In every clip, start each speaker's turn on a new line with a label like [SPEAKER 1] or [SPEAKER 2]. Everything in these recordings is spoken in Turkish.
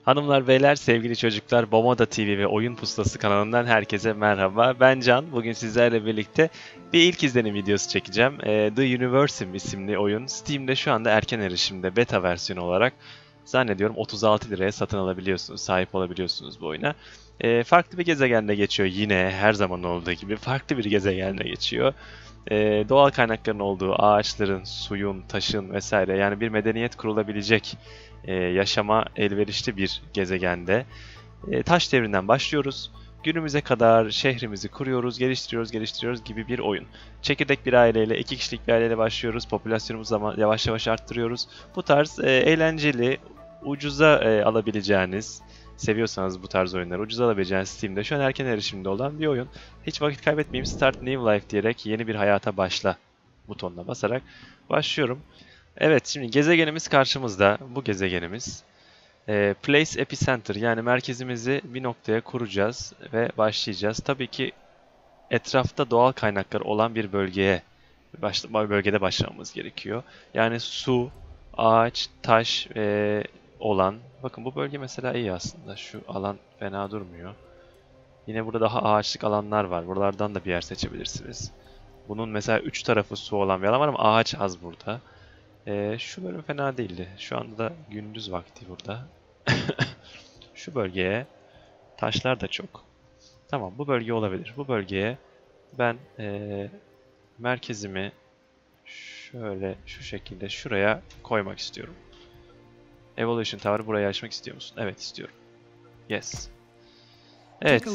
[SPEAKER 1] Hanımlar, beyler, sevgili çocuklar, Bomoda TV ve Oyun Pusulası kanalından herkese merhaba. Ben Can. Bugün sizlerle birlikte bir ilk izlenim videosu çekeceğim. The Universum isimli oyun Steam'de şu anda erken erişimde beta versiyonu olarak zannediyorum 36 liraya satın alabiliyorsunuz, sahip olabiliyorsunuz bu oyuna. Farklı bir gezegende geçiyor, yine her zaman olduğu gibi farklı bir gezegende geçiyor. Doğal kaynakların olduğu, ağaçların, suyun, taşın vesaire, yani bir medeniyet kurulabilecek yaşama elverişli bir gezegende taş devrinden başlıyoruz. Günümüze kadar şehrimizi kuruyoruz, geliştiriyoruz gibi bir oyun. Çekirdek bir aileyle, 2 kişilik bir aileyle başlıyoruz. Popülasyonumuzu yavaş yavaş arttırıyoruz. Bu tarz eğlenceli, ucuza alabileceğiniz, seviyorsanız bu tarz oyunları ucuza alabileceğiniz Steam'de şu an erken erişimde olan bir oyun. Hiç vakit kaybetmeyeyim, Start New Life diyerek yeni bir hayata başla butonuna basarak başlıyorum. Evet, şimdi gezegenimiz karşımızda. Bu gezegenimiz Place Epicenter, yani merkezimizi bir noktaya kuracağız ve başlayacağız. Tabii ki etrafta doğal kaynaklar olan bir bölgede başlamamız gerekiyor. Yani su, ağaç, taş olan. Bakın bu bölge mesela iyi aslında. Şu alan fena durmuyor. Yine burada daha ağaçlık alanlar var. Buralardan da bir yer seçebilirsiniz. Bunun mesela 3 tarafı su olan bir alan var ama ağaç az burada. Şu bölüm fena değildi. Şu anda da gündüz vakti burada. Şu bölgeye taşlar da çok. Tamam, bu bölge olabilir. Bu bölgeye ben merkezimi şöyle şu şekilde şuraya koymak istiyorum. Evolution Tower'ı buraya açmak istiyor musun? Evet, istiyorum. Yes. Evet.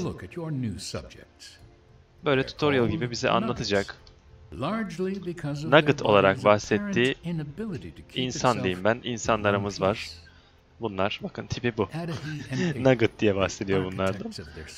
[SPEAKER 1] Böyle tutorial gibi bize anlatacak. Nugget olarak bahsettiği insan diyeyim ben. İnsanlarımız var. Bunlar, bakın tipi bu. Nugget diye bahsediyor bunlardan.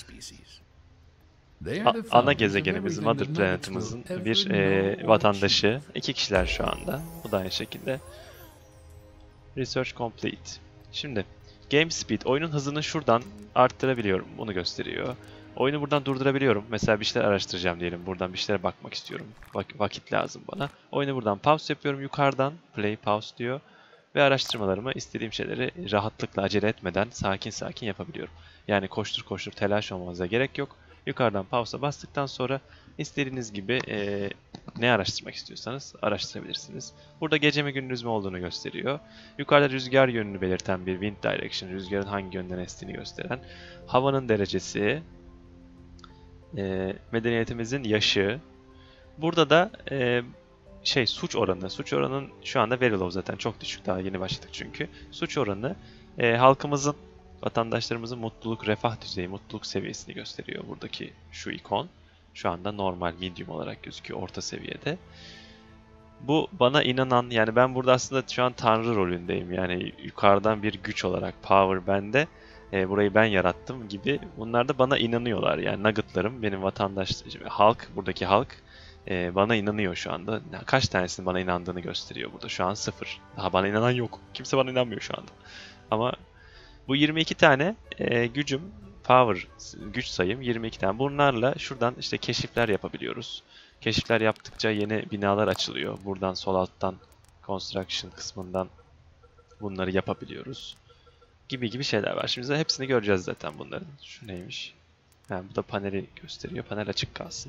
[SPEAKER 1] Ana gezegenimiz, Mother Planet'ımızın bir vatandaşı. 2 kişiler şu anda. Bu da aynı şekilde. Research complete. Şimdi Game Speed, oyunun hızını şuradan arttırabiliyorum. Bunu gösteriyor. Oyunu buradan durdurabiliyorum. Mesela bir şeyler araştıracağım diyelim. Buradan bir şeylere bakmak istiyorum. Vakit lazım bana. Oyunu buradan pause yapıyorum yukarıdan. Play pause diyor. Ve araştırmalarımı, istediğim şeyleri rahatlıkla, acele etmeden sakin sakin yapabiliyorum. Yani koştur koştur telaş olmanıza gerek yok. Yukarıdan pause'a bastıktan sonra istediğiniz gibi ne araştırmak istiyorsanız araştırabilirsiniz. Burada gece mi gündüz mü olduğunu gösteriyor. Yukarıda rüzgar yönünü belirten bir wind direction, rüzgarın hangi yönden estiğini gösteren. Havanın derecesi, medeniyetimizin yaşı. Burada da suç oranı. Suç oranının şu anda very low, zaten çok düşük. Daha yeni başladık çünkü. Suç oranı halkımızın, vatandaşlarımızın mutluluk, refah düzeyi, mutluluk seviyesini gösteriyor buradaki şu ikon. Şu anda normal, medium olarak gözüküyor, orta seviyede. Bu bana inanan, yani ben burada aslında şu an tanrı rolündeyim. Yani yukarıdan bir güç olarak power bende. Burayı ben yarattım gibi. Bunlar da bana inanıyorlar. Yani nuggetlarım, benim halk, buradaki halk bana inanıyor şu anda. Kaç tanesinin bana inandığını gösteriyor burada. Şu an 0. Daha bana inanan yok. Kimse bana inanmıyor şu anda. Ama bu 22 tane gücüm, power, güç sayım 22 tane. Bunlarla şuradan işte keşifler yapabiliyoruz. Keşifler yaptıkça yeni binalar açılıyor. Buradan sol alttan construction kısmından bunları yapabiliyoruz. Gibi şeyler var. Şimdi hepsini göreceğiz zaten bunların. Şu neymiş? Yani bu da paneli gösteriyor. Panel açık kalsın.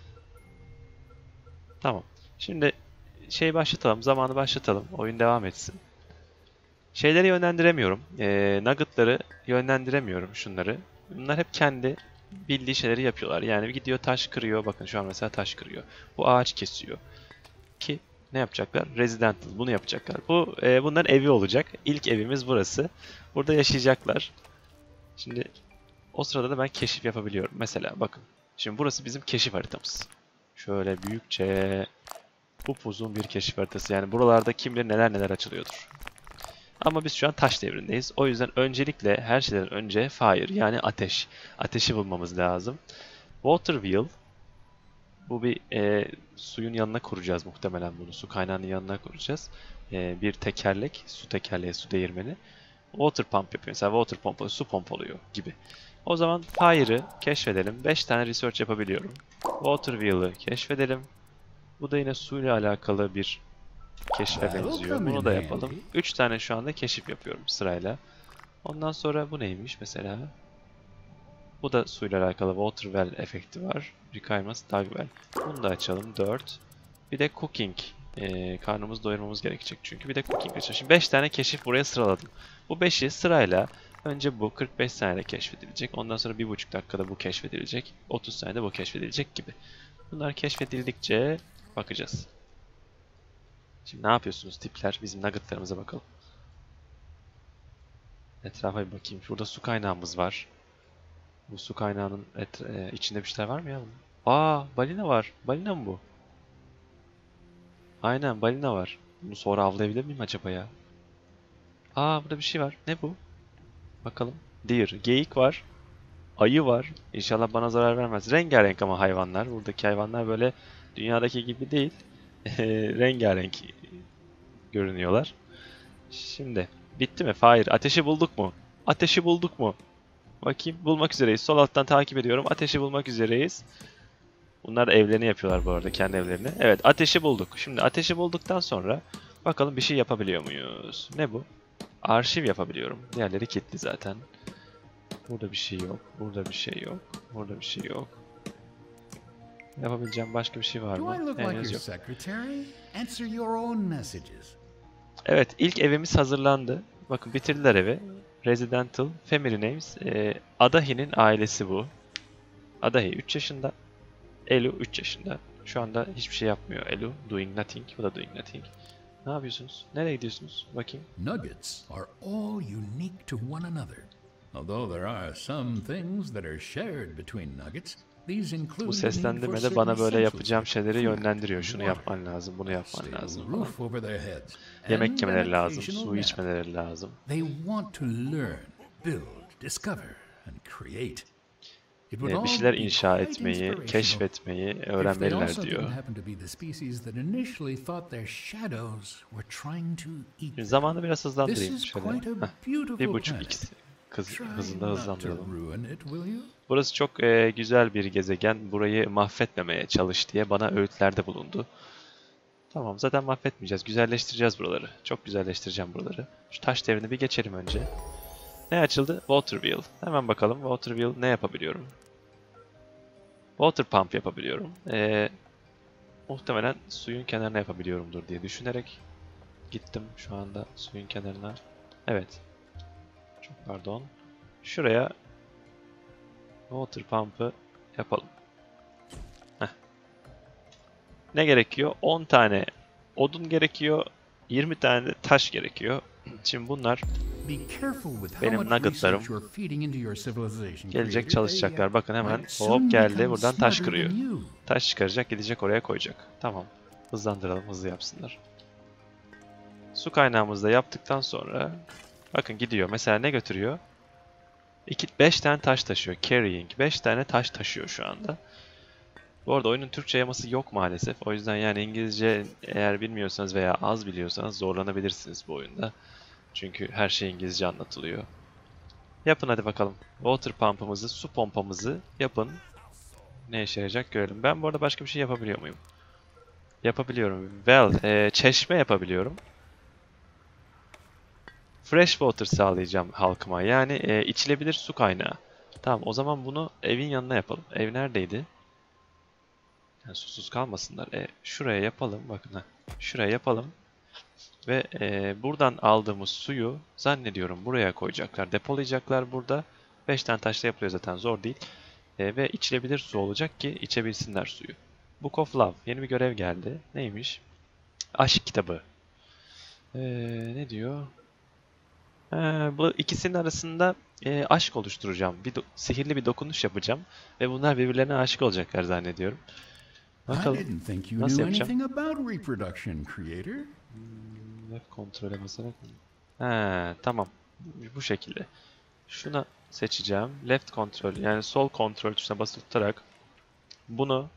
[SPEAKER 1] Tamam. Şimdi başlatalım. Zamanı başlatalım. Oyun devam etsin. Şeyleri yönlendiremiyorum. Nugget'ları yönlendiremiyorum, şunları. Bunlar hep kendi bildiği şeyleri yapıyorlar. Yani gidiyor taş kırıyor. Bakın şu an mesela taş kırıyor. Bu ağaç kesiyor. Ki ne yapacaklar? Residential. Bunu yapacaklar. Bunların evi olacak. İlk evimiz burası. Burada yaşayacaklar. Şimdi o sırada da ben keşif yapabiliyorum. Mesela bakın. Şimdi burası bizim keşif haritamız. Şöyle büyükçe upuzun bir keşif haritası. Yani buralarda kim bilir neler neler açılıyordur. Ama biz şu an taş devrindeyiz. O yüzden öncelikle her şeyden önce fire, yani ateş. Ateşi bulmamız lazım. Water wheel. Bu bir suyun yanına kuracağız muhtemelen bunu. Su kaynağının yanına kuracağız. Bir tekerlek, su tekerleği, su değirmeni. Water pump yapıyor. Mesela water pompalı, su pompalıyor gibi. O zaman fire'ı keşfedelim. 5 tane research yapabiliyorum. Water wheel'ı keşfedelim. Bu da yine suyla alakalı bir keşfe benziyor. Bunu da yapalım. 3 tane şu anda keşif yapıyorum sırayla. Ondan sonra bu neymiş mesela? Bu da suyla alakalı water well efekti var. Requirements dog well. Bunu da açalım. 4. Bir de cooking. Karnımızı doyurmamız gerekecek çünkü. Bir de cooking açalım. Şimdi 5 tane keşif buraya sıraladım. Bu 5'i sırayla önce bu 45 saniyede keşfedilecek. Ondan sonra 1,5 dakikada bu keşfedilecek. 30 saniyede bu keşfedilecek gibi. Bunlar keşfedildikçe bakacağız. Şimdi ne yapıyorsunuz tipler? Bizim nuggetlarımıza bakalım. Etrafa bir bakayım. Şurada su kaynağımız var. Bu su kaynağının içinde bir şeyler var mı ya bunun? Aa, balina var. Balina mı bu? Aynen, balina var. Bunu sonra avlayabilir miyim acaba ya? Aa, burada bir şey var. Ne bu? Bakalım. Deer. Geyik var. Ayı var. İnşallah bana zarar vermez. Rengarenk ama hayvanlar. Buradaki hayvanlar böyle dünyadaki gibi değil. Rengarenk görünüyorlar. Şimdi bitti mi? Fire. Ateşi bulduk mu? Ateşi bulduk mu? Bakayım. Bulmak üzereyiz. Sol alttan takip ediyorum. Ateşi bulmak üzereyiz. Bunlar evlerini yapıyorlar bu arada. Kendi evlerini. Evet, ateşi bulduk. Şimdi ateşi bulduktan sonra bakalım bir şey yapabiliyor muyuz? Ne bu? Arşiv yapabiliyorum. Diğerleri kilitli zaten. Burada bir şey yok. Burada bir şey yok. Burada bir şey yok. Yapabileceğim başka bir şey var mı? Henüz yok. Evet, ilk evimiz hazırlandı. Bakın bitirdiler evi. Residential Family Names. Adahi'nin ailesi bu. Adahi 3 yaşında. Elu 3 yaşında. Şu anda hiçbir şey yapmıyor Elu. Doing nothing. Bu da doing nothing. Ne yapıyorsunuz? Nereye gidiyorsunuz? Bakayım.
[SPEAKER 2] Nuggets are all unique to one another. Although there are some things that are shared between nuggets, these include
[SPEAKER 1] Bu seslendirmede bana böyle yapacağım şeyleri yönlendiriyor. Şunu yapman lazım, bunu yapman lazım falan. Yemek yemeleri lazım, su içmeleri lazım.
[SPEAKER 2] They want to learn, build, discover and create.
[SPEAKER 1] Bir şeyler inşa etmeyi, keşfetmeyi öğrenmeliler diyor. Zamanı biraz hızlandırayım şöyle. 1,5x hızında hızlandıralım. Burası çok güzel bir gezegen. Burayı mahvetmemeye çalış diye bana öğütlerde bulundu. Tamam, zaten mahvetmeyeceğiz. Güzelleştireceğiz buraları. Çok güzelleştireceğim buraları. Şu taş devrini bir geçelim önce. Ne açıldı? Water wheel. Hemen bakalım. Water wheel ne yapabiliyorum? Water pump yapabiliyorum. Muhtemelen suyun kenarına yapabiliyorumdur diye düşünerek gittim şu anda suyun kenarına. Evet. Çok pardon. Şuraya water pump'ı yapalım. Heh. Ne gerekiyor? 10 tane odun gerekiyor. 20 tane de taş gerekiyor. Şimdi bunlar benim nuggetlarım. Gelecek çalışacaklar. Bakın hemen hop geldi. Buradan taş kırıyor. Taş çıkaracak, gidecek oraya koyacak. Tamam. Hızlandıralım, hızlı yapsınlar. Su kaynağımızı da yaptıktan sonra bakın gidiyor. Mesela ne götürüyor? 5 tane taş taşıyor. Carrying. 5 tane taş taşıyor şu anda. Bu arada oyunun Türkçe yaması yok maalesef. O yüzden yani İngilizce eğer bilmiyorsanız veya az biliyorsanız zorlanabilirsiniz bu oyunda. Çünkü her şey İngilizce anlatılıyor. Yapın hadi bakalım. Water pump'ımızı, su pompamızı yapın. Ne işe yarayacak görelim. Ben bu arada başka bir şey yapabiliyor muyum? Yapabiliyorum. Well, çeşme yapabiliyorum. Fresh water sağlayacağım halkıma. Yani içilebilir su kaynağı. Tamam, o zaman bunu evin yanına yapalım. Ev neredeydi? Yani susuz kalmasınlar. Şuraya yapalım. Bakın ha. Şuraya yapalım. Ve buradan aldığımız suyu zannediyorum buraya koyacaklar. Depolayacaklar burada. 5 tane taşla yapılıyor zaten, zor değil. Ve içilebilir su olacak ki içebilsinler suyu. Book of Love. Yeni bir görev geldi. Neymiş? Aşk kitabı. Ne diyor? Bu ikisinin arasında aşk oluşturacağım. Sihirli bir dokunuş yapacağım. Ve bunlar birbirlerine aşık olacaklar zannediyorum. Bakalım. Nasıl yapacağım? Left kontrole basarak. Tamam. Bu şekilde. Şuna seçeceğim. Left kontrol yani sol kontrol tuşuna basılı tutarak buna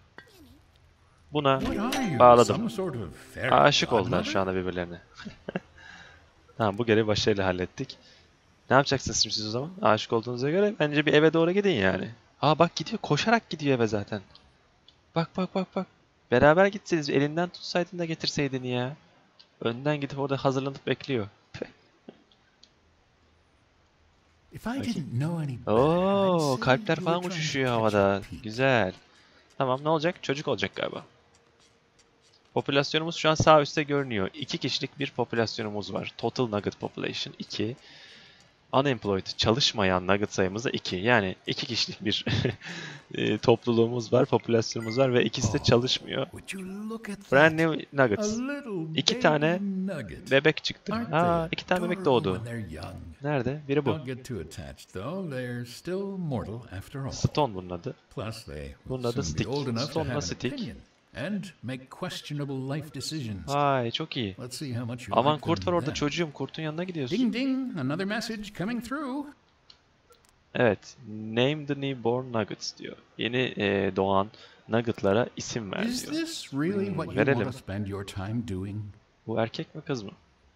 [SPEAKER 1] bağladım. Aşık oldular şu anda birbirlerine. Tamam, bu görevi başarıyla hallettik. Ne yapacaksınız şimdi siz o zaman? Aşık olduğunuza göre bence bir eve doğru gidin yani. Bak gidiyor, koşarak gidiyor eve zaten. Bak. Beraber gitseniz elinden tutsaydın da getirseydin ya. Önden gidip orada hazırlanıp bekliyor.
[SPEAKER 2] If I didn't know any better, I'd
[SPEAKER 1] Oo,
[SPEAKER 2] say
[SPEAKER 1] kalpler
[SPEAKER 2] you
[SPEAKER 1] falan
[SPEAKER 2] were trying to
[SPEAKER 1] uçuşuyor
[SPEAKER 2] catch
[SPEAKER 1] havada.
[SPEAKER 2] my peep.
[SPEAKER 1] Güzel. Tamam, ne olacak? Çocuk olacak galiba. Popülasyonumuz şu an sağ üstte görünüyor. 2 kişilik bir popülasyonumuz var. Total Nugget Population 2. Unemployed, çalışmayan Nugget sayımız da 2. Yani 2 kişilik bir topluluğumuz var, popülasyonumuz var ve ikisi de çalışmıyor.
[SPEAKER 2] Would you look at
[SPEAKER 1] Brand
[SPEAKER 2] that?
[SPEAKER 1] new
[SPEAKER 2] A
[SPEAKER 1] Nuggets.
[SPEAKER 2] little
[SPEAKER 1] 2
[SPEAKER 2] baby
[SPEAKER 1] tane
[SPEAKER 2] nugget.
[SPEAKER 1] bebek çıktı.
[SPEAKER 2] Aren't
[SPEAKER 1] Aa,
[SPEAKER 2] they
[SPEAKER 1] 2 tane bebek
[SPEAKER 2] adorable
[SPEAKER 1] doğdu.
[SPEAKER 2] when they're young?
[SPEAKER 1] Nerede? Biri bu.
[SPEAKER 2] Don't get too attached though. They're still mortal after all.
[SPEAKER 1] Stone bunun adı.
[SPEAKER 2] Plus, they
[SPEAKER 1] Bunun
[SPEAKER 2] will
[SPEAKER 1] adı
[SPEAKER 2] soon be
[SPEAKER 1] Stick.
[SPEAKER 2] old enough to
[SPEAKER 1] Stone'la
[SPEAKER 2] have an
[SPEAKER 1] Stick.
[SPEAKER 2] opinion and make questionable life decisions.
[SPEAKER 1] Vay, çok iyi.
[SPEAKER 2] Let's see how much you
[SPEAKER 1] Aman
[SPEAKER 2] like
[SPEAKER 1] kurt var
[SPEAKER 2] them
[SPEAKER 1] orada
[SPEAKER 2] then.
[SPEAKER 1] çocuğum. Kurtun yanına gidiyorsun.
[SPEAKER 2] Ding ding, another message coming through.
[SPEAKER 1] Evet. Name the newborn nuggets diyor. Yeni doğan nuggetlara isim ver
[SPEAKER 2] Is
[SPEAKER 1] diyor.
[SPEAKER 2] this really what you
[SPEAKER 1] verelim.
[SPEAKER 2] want to spend your time doing?
[SPEAKER 1] Bu erkek mi kız mı?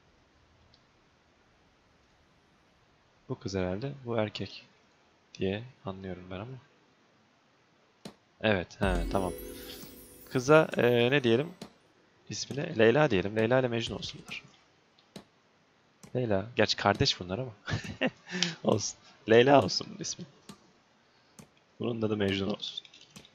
[SPEAKER 1] Bu kız herhalde. Bu erkek diye anlıyorum ben ama. Evet. He, tamam. Kıza ne diyelim? İsmine Leyla diyelim. Leyla ile Mecnun olsunlar. Leyla. Gerçi kardeş bunlar ama. Olsun. Leyla olsun bunun ismi. Bunun da adı Mecnun olsun.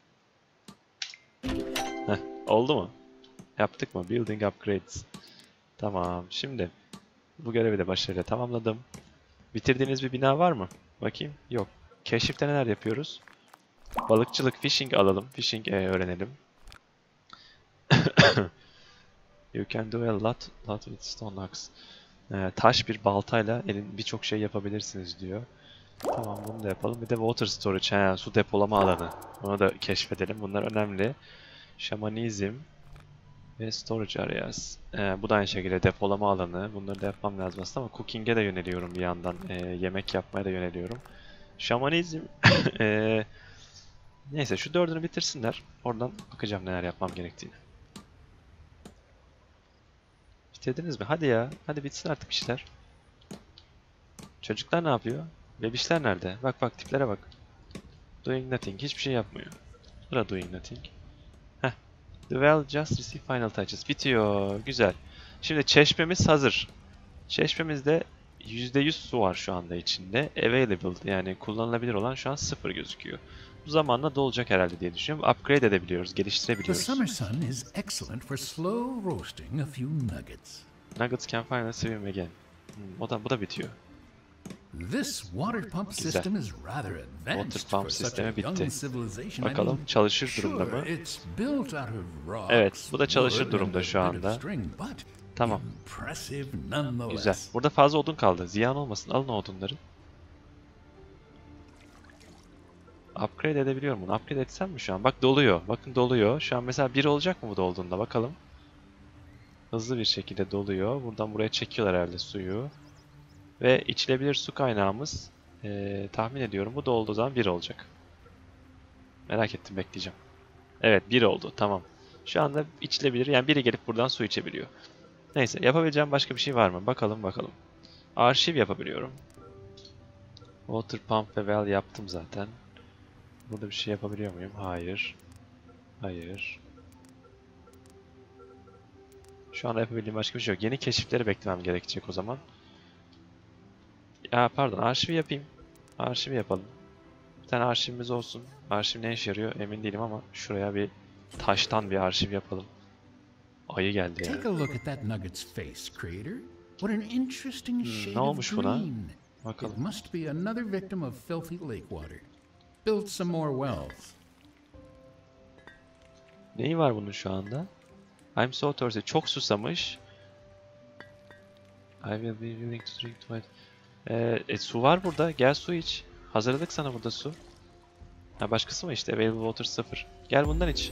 [SPEAKER 1] Heh, oldu mu? Yaptık mı? Building upgrades. Tamam. Şimdi bu görevi de başarıyla tamamladım. Bitirdiğiniz bir bina var mı? Bakayım. Yok. Keşifte neler yapıyoruz? Balıkçılık, fishing alalım. Fishing öğrenelim. You can do a lot with stone axe. Taş bir baltayla birçok şey yapabilirsiniz diyor. Tamam, bunu da yapalım. Bir de water storage, su depolama alanı. Onu da keşfedelim. Bunlar önemli. Şamanizm ve storage areas. Bu da aynı şekilde depolama alanı. Bunları da yapmam lazım aslında ama cooking'e de yöneliyorum bir yandan. Yemek yapmaya da yöneliyorum. Şamanizm. Neyse şu dördünü bitirsinler. Oradan bakacağım neler yapmam gerektiğini. Bitirdiniz mi? Hadi ya. Hadi bitsin artık işler. Çocuklar ne yapıyor? Bebişler nerede? Bak bak tiplere bak. Doing nothing. Hiçbir şey yapmıyor. Bu da doing nothing. Heh. The well just received final touches. Bitiyor. Güzel. Şimdi çeşmemiz hazır. Çeşmemizde %100 su var şu anda içinde. Available yani kullanılabilir olan şu an 0 gözüküyor. Bu zamanla dolacak herhalde diye düşünüyorum. Upgrade edebiliyoruz,
[SPEAKER 2] The
[SPEAKER 1] geliştirebiliyoruz.
[SPEAKER 2] summer sun is excellent for slow roasting a few nuggets.
[SPEAKER 1] Nuggets can finally swim again. Bu da bitiyor.
[SPEAKER 2] This water pump
[SPEAKER 1] Güzel.
[SPEAKER 2] system is rather advanced
[SPEAKER 1] Water pump
[SPEAKER 2] for such a
[SPEAKER 1] sistemi
[SPEAKER 2] young
[SPEAKER 1] bitti.
[SPEAKER 2] civilization.
[SPEAKER 1] Bakalım çalışır durumda mı?
[SPEAKER 2] Sure, it's built out of rocks,
[SPEAKER 1] Evet, bu da çalışır
[SPEAKER 2] wood,
[SPEAKER 1] durumda
[SPEAKER 2] and a
[SPEAKER 1] şu
[SPEAKER 2] bit of
[SPEAKER 1] anda.
[SPEAKER 2] string, but
[SPEAKER 1] Tamam.
[SPEAKER 2] impressive nonetheless.
[SPEAKER 1] Güzel. Burada fazla odun kaldı. Ziyan olmasın. Alın o odunları. Upgrade edebiliyorum bunu. Upgrade etsem mi şu an? Bak doluyor. Bakın doluyor. Şu an mesela 1 olacak mı bu dolduğunda? Bakalım. Hızlı bir şekilde doluyor. Buradan buraya çekiyorlar herhalde suyu. Ve içilebilir su kaynağımız tahmin ediyorum bu dolduğu zaman 1 olacak. Merak ettim, bekleyeceğim. Evet 1 oldu. Tamam. Şu anda içilebilir. Yani biri gelip buradan su içebiliyor. Neyse yapabileceğim başka bir şey var mı? Bakalım bakalım. Arşiv yapabiliyorum. Water pump ve well yaptım zaten. Burada bir şey yapabiliyor muyum? Hayır. Hayır. Şu anda yapabildiğim başka bir şey yok. Yeni keşifleri beklemem gerekecek o zaman. Ya pardon, arşivi yapayım. Arşivi yapalım. Bir tane arşivimiz olsun. Arşiv ne işe yarıyor emin değilim ama şuraya bir taştan bir arşiv yapalım. Ayı geldi ya.
[SPEAKER 2] Take a look at that nugget's face, creator. What an interesting shade
[SPEAKER 1] ne olmuş
[SPEAKER 2] of
[SPEAKER 1] buna?
[SPEAKER 2] green.
[SPEAKER 1] Bakalım.
[SPEAKER 2] It must be another victim of filthy lake water. Build some more wells.
[SPEAKER 1] Neyi var bunun şu anda? I'm so thirsty. Çok susamış. I will be willing to drink twice. Su var burada. Gel su iç. Hazırladık sana burada su. Ha başkası mı işte? Available water 0. Gel bundan iç.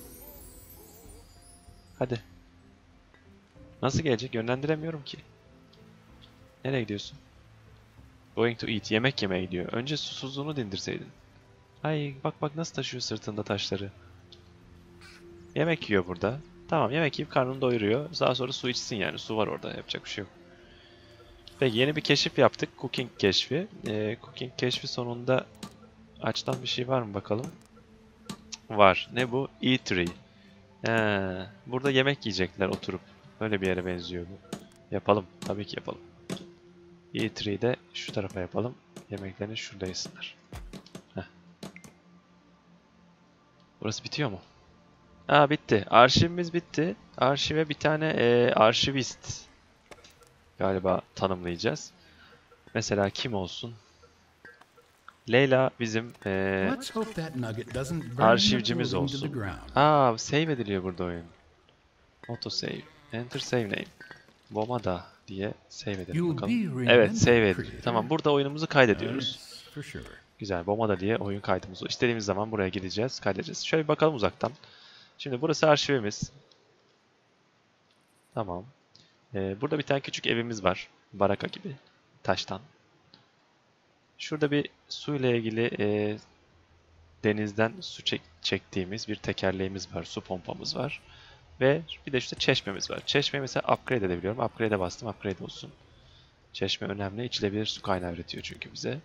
[SPEAKER 1] Hadi. Nasıl gelecek? Yönlendiremiyorum ki. Nereye gidiyorsun? Going to eat. Yemek yemeye gidiyor. Önce susuzluğunu dindirseydin. Ay bak bak nasıl taşıyor sırtında taşları. Yemek yiyor burada. Tamam yemek yiyip karnını doyuruyor. Daha sonra su içsin yani. Su var orada. Yapacak bir şey yok. Peki yeni bir keşif yaptık. Cooking keşfi. Cooking keşfi sonunda açılan bir şey var mı bakalım. Var. Ne bu? Eatery. Burada yemek yiyecekler oturup. Öyle bir yere benziyor bu. Yapalım. Tabii ki yapalım. Eatery'yi de şu tarafa yapalım. Yemeklerini şurada yesinler. Heh. Burası bitiyor mu? Aa, bitti. Arşivimiz bitti. Arşive bir tane arşivist galiba tanımlayacağız. Mesela kim olsun? Leyla bizim arşivcimiz olsun. Aa, save ediliyor burada oyun. Auto save. Enter save name. Bomada diye save edelim bakalım. Evet, save ediliyor. Tamam, burada oyunumuzu kaydediyoruz. Güzel, Bomada diye oyun kaydımız. İstediğimiz zaman buraya gideceğiz, kaydedeceğiz. Şöyle bir bakalım uzaktan. Şimdi burası arşivimiz. Tamam. Burada bir tane küçük evimiz var. Baraka gibi. Taştan. Şurada bir suyla ilgili denizden su çektiğimiz bir tekerleğimiz var. Su pompamız var. Ve bir de şurada çeşmemiz var. Çeşmeyi mesela upgrade edebiliyorum. Upgrade'e bastım. Upgrade olsun. Çeşme önemli. İçilebilir su kaynağı üretiyor çünkü bize.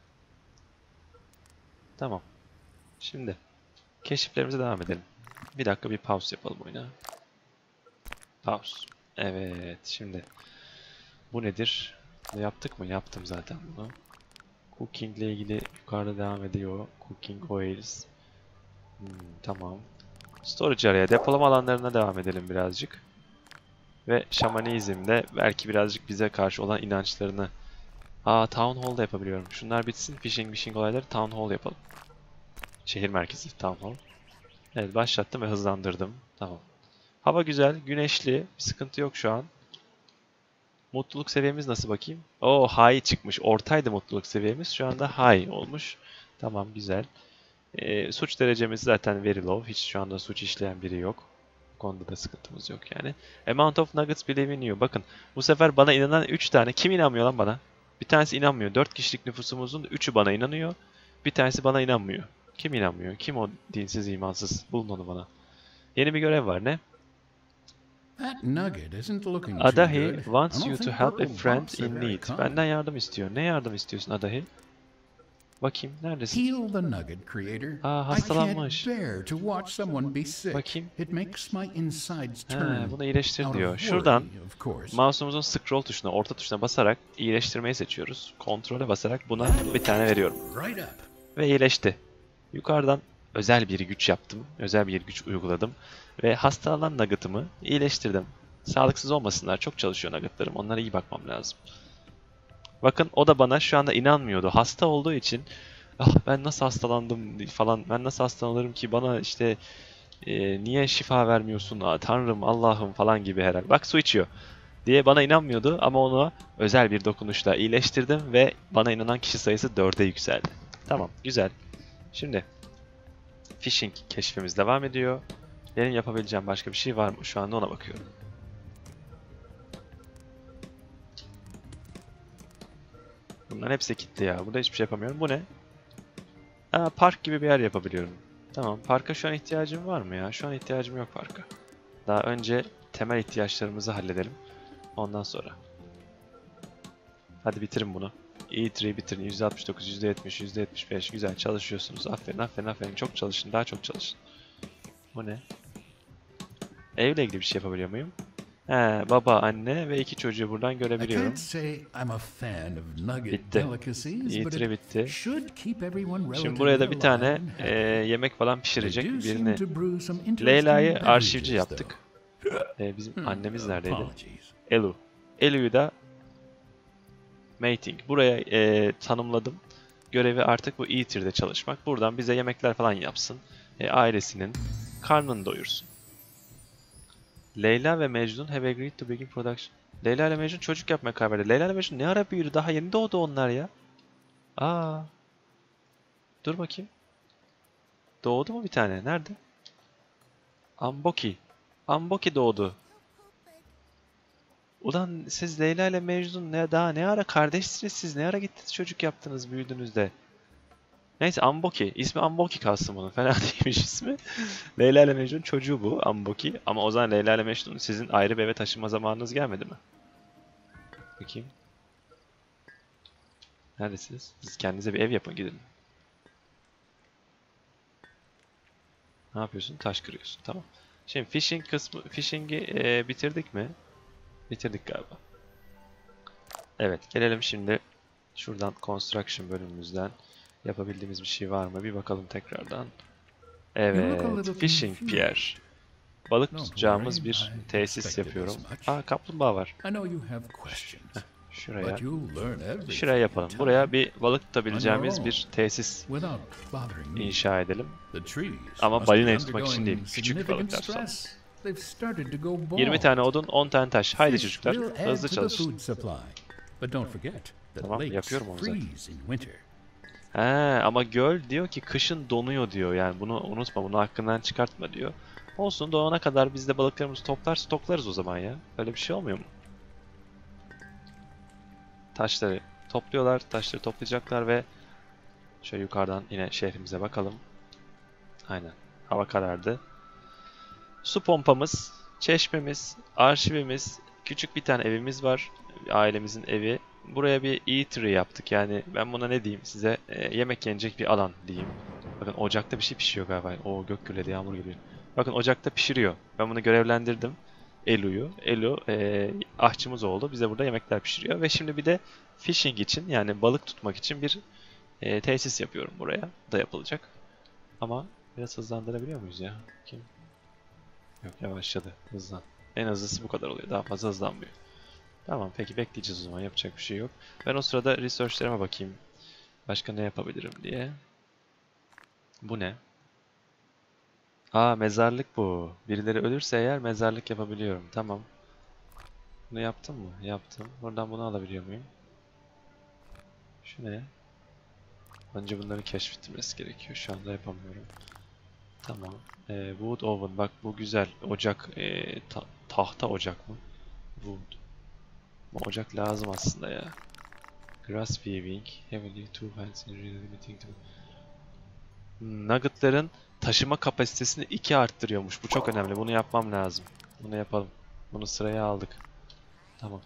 [SPEAKER 1] Tamam. Şimdi keşiflerimize devam edelim. Bir dakika bir pause yapalım oyuna. Pause. Evet. Şimdi bu nedir? Bunu yaptık mı? Yaptım zaten bunu. Cooking ile ilgili yukarıda devam ediyor. Cooking oils. Tamam. Storage araya, depolama alanlarına devam edelim birazcık. Ve şamanizmde belki birazcık bize karşı olan inançlarını... Town Hall da yapabiliyorum. Şunlar bitsin. Fishing olayları, Town Hall yapalım. Şehir merkezi Town Hall. Evet, başlattım ve hızlandırdım. Tamam. Hava güzel, güneşli. Bir sıkıntı yok şu an. Mutluluk seviyemiz nasıl bakayım? High çıkmış. Ortaydı mutluluk seviyemiz. Şu anda high olmuş. Tamam, güzel. Suç derecemiz zaten very low. Hiç şu anda suç işleyen biri yok. Bu konuda da sıkıntımız yok yani. Amount of nuggets believe in you. Bakın, bu sefer bana inanan 3 tane. Kim inanmıyor lan bana? Bir tanesi inanmıyor. 4 kişilik nüfusumuzun 3'ü bana inanıyor. Bir tanesi bana inanmıyor. Kim inanmıyor? Kim o dinsiz, imansız? Bulun onu bana. Yeni bir görev var. Ne? Adahi wants you to help a friend in need. Benden yardım istiyor. Ne yardım istiyorsun Adahi? Bakayım, neredesin? Hastalanmış. Bakayım. Bunu iyileştir diyor. Şuradan mouse'umuzun scroll tuşuna, orta tuşuna basarak iyileştirmeyi seçiyoruz. Kontrole basarak buna bir tane veriyorum. Ve iyileşti. Yukarıdan özel bir güç yaptım. Özel bir güç uyguladım. Ve hastalanan nugget'ımı iyileştirdim. Sağlıksız olmasınlar. Çok çalışıyor nugget'larım. Onlara iyi bakmam lazım. Bakın, o da bana şu anda inanmıyordu. Hasta olduğu için ben nasıl hastalandım falan, ben nasıl hastalanırım ki, bana işte niye şifa vermiyorsun, Tanrım, Allah'ım falan gibi herhalde. Bak, su içiyor diye bana inanmıyordu ama onu özel bir dokunuşla iyileştirdim ve bana inanan kişi sayısı 4'e yükseldi. Tamam, güzel. Şimdi fishing keşfimiz devam ediyor. Benim yapabileceğim başka bir şey var mı? Şu anda ona bakıyorum. Bunların hepsi kilitli ya. Burada hiçbir şey yapamıyorum. Bu ne? Park gibi bir yer yapabiliyorum. Tamam. Parka şu an ihtiyacım var mı ya? Şu an ihtiyacım yok parka. Daha önce temel ihtiyaçlarımızı halledelim. Ondan sonra. Hadi bitirin bunu. E3'yi bitirin. %69, %70, %75. Güzel çalışıyorsunuz. Aferin, aferin, aferin. Çok çalışın. Daha çok çalışın. Bu ne? Evle ilgili bir şey yapabiliyor muyum? Baba, anne ve 2 çocuğu buradan görebiliyorum. Bitti. E3 bitti. Şimdi buraya da bir tane yemek falan pişirecek birini. Leyla'yı arşivci yaptık. Bizim annemiz neredeydi? Elu. Elu'yu da mating. Buraya tanımladım. Görevi artık bu E3'de çalışmak. Buradan bize yemekler falan yapsın. Ailesinin karnını doyursun. Leyla ve Mecnun have agreed to begin production. Leyla ile Mecnun çocuk yapmaya karar verdi. Leyla ile Mecnun ne ara büyüdü? Daha yeni doğdu onlar ya. Dur bakayım. Doğdu mu bir tane? Nerede? Amboki. Amboki doğdu. Ulan siz Leyla ile Mecnun daha ne ara kardeşsiniz siz? Ne ara gittiniz çocuk yaptınız büyüdünüz de? Neyse, Amboki. İsmi Amboki kalsın bunun. Fena değilmiş ismi. Leyla ile Mecnun çocuğu bu. Amboki. Ama o zaman Leyla ile Mecnun sizin ayrı bir eve taşınma zamanınız gelmedi mi? Bakayım. Neredesiniz? Siz kendinize bir ev yapın, gidin. Ne yapıyorsun? Taş kırıyorsun. Tamam. Şimdi fishing'i bitirdik mi? Bitirdik galiba. Evet, gelelim şimdi Şuradan construction bölümümüzden yapabildiğimiz bir şey var mı? Bir bakalım tekrardan. Evet, fishing pier. Balık tutacağımız bir tesis yapıyorum. Aa, kaplumbağa var. Şuraya. Şuraya yapalım. Buraya bir balık tutabileceğimiz bir tesis inşa edelim. Ama balinayı tutmak için değil, küçük balıklar tutalım. 20 tane odun, 10 tane taş. Haydi çocuklar, hızlı çalışın. Tamam, yapıyorum onu zaten. He, ama göl diyor ki kışın donuyor diyor. Yani bunu unutma, bunu aklından çıkartma diyor. Olsun, doğana kadar biz de balıklarımızı toplar stoklarız o zaman ya. Öyle bir şey olmuyor mu? Taşları topluyorlar, taşları toplayacaklar ve şöyle yukarıdan yine şehrimize bakalım. Aynen, hava karardı. Su pompamız, çeşmemiz, arşivimiz, küçük bir tane evimiz var. Ailemizin evi. Buraya bir eatery yaptık. Yani ben buna ne diyeyim size? Yemek yenecek bir alan diyeyim. Bakın ocakta bir şey pişiyor galiba. O gök gürledi, yağmur geliyor. Bakın ocakta pişiriyor. Ben bunu görevlendirdim. Elu'yu. Elu aşçımız oldu. Bize burada yemekler pişiriyor. Ve şimdi bir de fishing için, yani balık tutmak için bir tesis yapıyorum buraya. Da yapılacak. Ama biraz hızlandırabiliyor muyuz ya? Kim? Yok, yavaşladı. Hızlan. En hızlısı bu kadar oluyor. Daha fazla hızlanmıyor. Tamam, peki bekleyeceğiz o zaman. Yapacak bir şey yok. Ben o sırada research'lerime bakayım. Başka ne yapabilirim diye. Bu ne? Aa, mezarlık bu. Birileri ölürse eğer mezarlık yapabiliyorum. Tamam. Bunu yaptım mı? Yaptım. Buradan bunu alabiliyor muyum? Şu ne? Önce bunları keşfetmesi gerekiyor. Şu anda yapamıyorum. Tamam. Wood oven. Bak bu güzel. Ocak. Tahta ocak mı? Wood. Ama ocak lazım aslında ya. Grass weaving. Heavily two hands in limiting to... Nuggetların taşıma kapasitesini 2 arttırıyormuş. Bu çok önemli. Bunu yapmam lazım. Bunu yapalım. Bunu sıraya aldık. Tamam.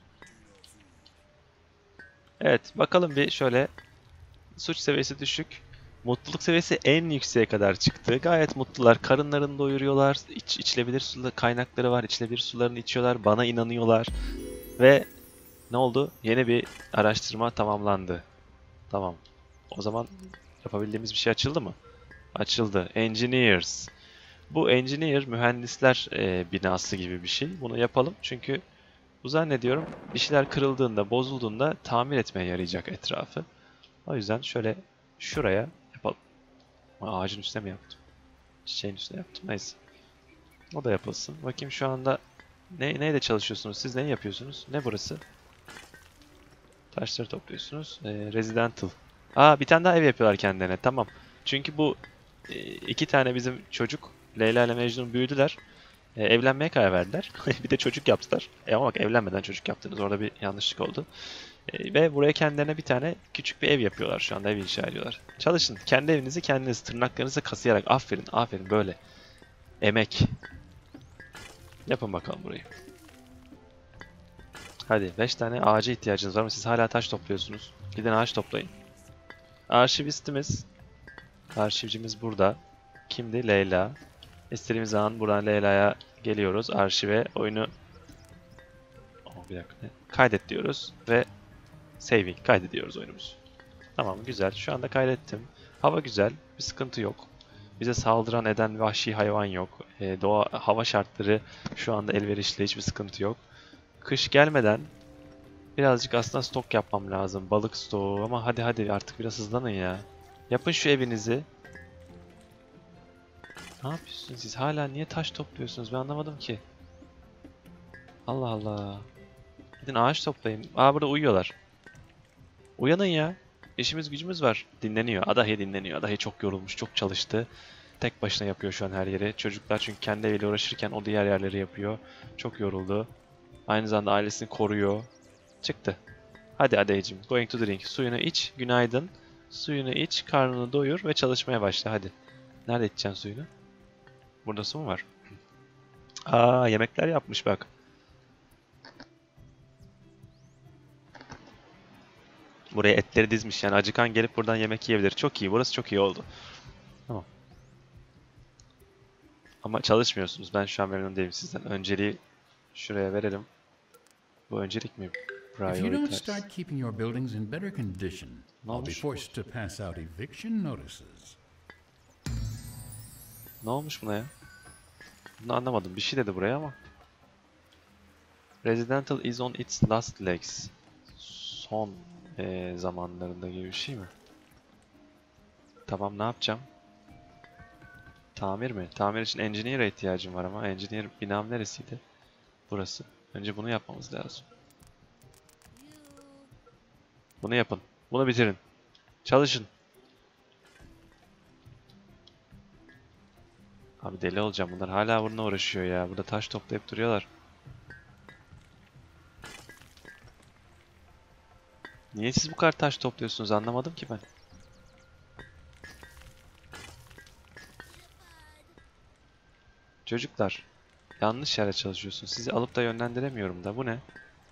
[SPEAKER 1] Evet. Bakalım bir şöyle. Suç seviyesi düşük. Mutluluk seviyesi en yükseğe kadar çıktı. Gayet mutlular. Karınlarını doyuruyorlar. İçilebilir su kaynakları var. İçilebilir sularını içiyorlar. Bana inanıyorlar. Ve ne oldu? Yeni bir araştırma tamamlandı. Tamam. O zaman yapabildiğimiz bir şey açıldı mı? Açıldı. Engineers. Bu engineer mühendisler binası gibi bir şey. Bunu yapalım çünkü bu zannediyorum bir şeyler kırıldığında, bozulduğunda tamir etmeye yarayacak etrafı. O yüzden şöyle şuraya yapalım. Ağacın üstüne mi yaptım? Çiçeğin üstüne yaptım. Neyse. O da yapılsın. Bakayım şu anda neyle çalışıyorsunuz? Siz neyi yapıyorsunuz? Ne burası? Taşları topluyorsunuz. Residential. Aa, bir tane daha ev yapıyorlar kendilerine. Tamam. Çünkü bu iki tane bizim çocuk Leyla ile Mecnun büyüdüler. Evlenmeye karar verdiler. Bir de çocuk yaptılar. Ama bak, evlenmeden çocuk yaptınız. Orada bir yanlışlık oldu. Ve buraya kendilerine bir tane küçük bir ev yapıyorlar şu anda. Ev inşa ediyorlar. Çalışın. Kendi evinizi kendiniz tırnaklarınızla kasıyarak. Aferin, aferin böyle. Emek. Yapın bakalım burayı. Hadi 5 tane ağaca ihtiyacınız var ama siz hala taş topluyorsunuz. Gidin ağaç toplayın. Arşivistimiz. Arşivcimiz burada. Kimdi? Leyla. İstediğimiz zaman buradan Leyla'ya geliyoruz. Arşive oyunu... Oh, bir dakika. Kaydet diyoruz ve saving kaydediyoruz oyunumuzu. Tamam, güzel. Şu anda kaydettim. Hava güzel. Bir sıkıntı yok. Bize saldıran eden vahşi hayvan yok. Doğa hava şartları şu anda elverişli. Hiçbir sıkıntı yok. Kış gelmeden birazcık aslında stok yapmam lazım. Balık stoğu ama hadi hadi artık biraz hızlanın ya. Yapın şu evinizi. Ne yapıyorsunuz siz? Hala niye taş topluyorsunuz? Ben anlamadım ki. Allah Allah. Gidin ağaç toplayın. Aa, burada uyuyorlar. Uyanın ya. İşimiz gücümüz var. Dinleniyor. Adahi dinleniyor. Adahi çok yorulmuş, çok çalıştı. Tek başına yapıyor şu an her yeri. Çocuklar çünkü kendi eviyle uğraşırken o diğer yerleri yapıyor. Çok yoruldu. Aynı zamanda ailesini koruyor. Çıktı. Hadi Adayıcım. Going to drink. Suyunu iç. Günaydın. Suyunu iç. Karnını doyur ve çalışmaya başla. Hadi. Nerede içeceksin suyunu? Burada su mu var? Aa, yemekler yapmış bak. Buraya etleri dizmiş, yani acıkan gelip buradan yemek yiyebilir. Çok iyi. Burası çok iyi oldu. Tamam. Ama çalışmıyorsunuz. Ben şu an memnun değilim sizden. Önceliği şuraya verelim. Bu öncelik mi?
[SPEAKER 2] If you don't
[SPEAKER 1] Prioritize.
[SPEAKER 2] start keeping your buildings in better condition,
[SPEAKER 1] Ne
[SPEAKER 2] I'll be
[SPEAKER 1] olmuş?
[SPEAKER 2] forced to pass out eviction notices.
[SPEAKER 1] Ne olmuş buna ya? Bunu anlamadım. Bir şey dedi buraya ama. Residential is on its last legs. Son zamanlarında gibi bir şey mi? Tamam, ne yapacağım? Tamir mi? Tamir için engineer'a ihtiyacım var ama engineer binam neresiydi? Burası. Önce bunu yapmamız lazım. Bunu yapın. Bunu bitirin. Çalışın. Abi deli olacağım, bunlar hala bununla uğraşıyor ya. Burada taş toplayıp duruyorlar. Niye siz bu kadar taş topluyorsunuz anlamadım ki ben. Çocuklar, yanlış yere çalışıyorsunuz. Sizi alıp da yönlendiremiyorum da. Bu ne?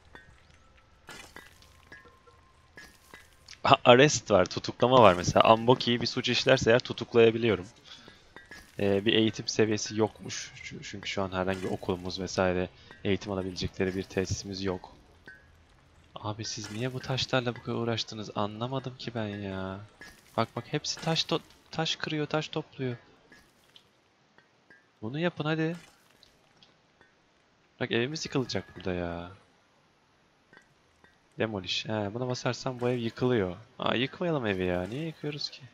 [SPEAKER 1] Arrest var, tutuklama var mesela. Amboki'yi bir suç işlerse eğer tutuklayabiliyorum. Bir eğitim seviyesi yokmuş. Çünkü şu an herhangi bir okulumuz vesaire eğitim alabilecekleri bir tesisimiz yok. Abi siz niye bu taşlarla bu kadar uğraştınız anlamadım ki ben ya. Bak bak, hepsi taş kırıyor, taş topluyor. Bunu yapın hadi. Bak evimiz yıkılacak burada ya. Demolish. He, buna basarsam bu ev yıkılıyor. Aa, yıkmayalım evi ya. Niye yıkıyoruz ki?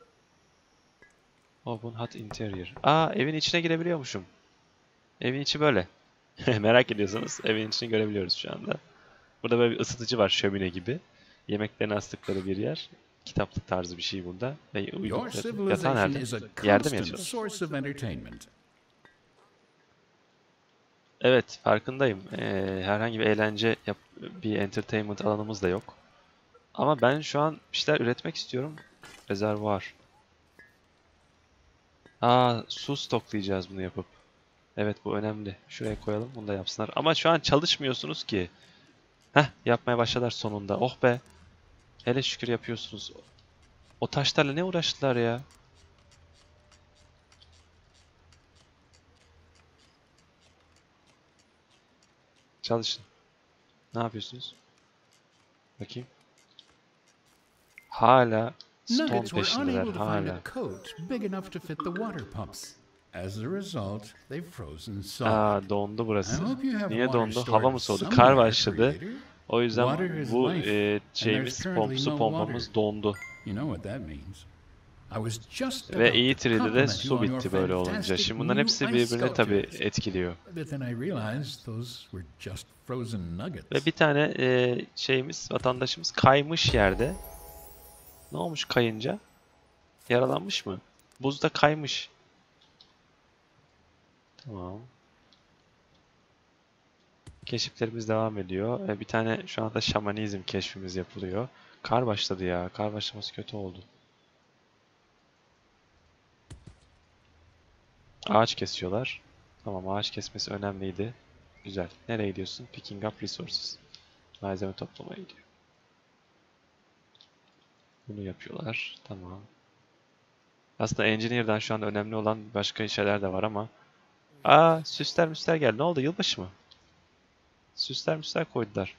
[SPEAKER 1] Open hot interior. Aa, evin içine girebiliyormuşum. Evin içi böyle. Merak ediyorsanız evin içini görebiliyoruz şu anda. Burada böyle bir ısıtıcı var, şömine gibi. Yemeklerini astıkları bir yer. Kitaplık tarzı bir şey burada. Ve
[SPEAKER 2] Your
[SPEAKER 1] uyudukları. Yatağı
[SPEAKER 2] civilization
[SPEAKER 1] nerede?
[SPEAKER 2] is a
[SPEAKER 1] Yerde mi
[SPEAKER 2] constant
[SPEAKER 1] yatıyor?
[SPEAKER 2] source of entertainment.
[SPEAKER 1] Evet, farkındayım. Herhangi bir bir entertainment alanımız da yok. Ama ben şu an bir şeyler üretmek istiyorum. Rezervuar. Aa, su stoklayacağız bunu yapıp. Evet, bu önemli. Şuraya koyalım, bunu da yapsınlar. Ama şu an çalışmıyorsunuz ki. Heh, yapmaya başladılar sonunda. Oh be. Hele şükür yapıyorsunuz. O taşlarla ne uğraştılar ya? Çalışın. Ne yapıyorsunuz? Bakayım. Hala stone
[SPEAKER 2] Nuggets were
[SPEAKER 1] peşindeler,
[SPEAKER 2] unable to find
[SPEAKER 1] hala.
[SPEAKER 2] a coat big enough to fit the water pumps. As a result, they've frozen solid.
[SPEAKER 1] Aa, dondu
[SPEAKER 2] I
[SPEAKER 1] burası.
[SPEAKER 2] hope you have
[SPEAKER 1] Niye
[SPEAKER 2] water
[SPEAKER 1] dondu? Hava mı
[SPEAKER 2] stored
[SPEAKER 1] soğudu? Kar
[SPEAKER 2] somewhere,
[SPEAKER 1] başladı.
[SPEAKER 2] Creator.
[SPEAKER 1] O yüzden
[SPEAKER 2] Water is
[SPEAKER 1] bu
[SPEAKER 2] life, and
[SPEAKER 1] şeyimiz,
[SPEAKER 2] there's currently
[SPEAKER 1] su
[SPEAKER 2] no
[SPEAKER 1] pompamız
[SPEAKER 2] water.
[SPEAKER 1] dondu.
[SPEAKER 2] You know what that means. I was just
[SPEAKER 1] Ve
[SPEAKER 2] about to
[SPEAKER 1] E3'de de
[SPEAKER 2] compliment you
[SPEAKER 1] su
[SPEAKER 2] on your
[SPEAKER 1] bitti böyle olunca.
[SPEAKER 2] fantastic
[SPEAKER 1] Şimdi bunların
[SPEAKER 2] new
[SPEAKER 1] hepsi
[SPEAKER 2] ice
[SPEAKER 1] birbirini tabii
[SPEAKER 2] sculptures.
[SPEAKER 1] etkiliyor.
[SPEAKER 2] But then I realized those were just frozen nuggets.
[SPEAKER 1] Ve bir tane vatandaşımız kaymış yerde. Ne olmuş kayınca? Yaralanmış mı? Buzda kaymış. Tamam. Keşiflerimiz devam ediyor. Bir tane şu anda şamanizm keşfimiz yapılıyor. Kar başladı ya. Kar başlaması kötü oldu. Ağaç kesiyorlar. Tamam, ağaç kesmesi önemliydi. Güzel. Nereye gidiyorsun? Picking up resources. Malzeme toplamaya gidiyor. Bunu yapıyorlar. Tamam. Aslında Engineer'dan şu anda önemli olan başka şeyler de var ama. Aa, süsler müsler geldi. Ne oldu? Yılbaşı mı? Süsler müsler koydular.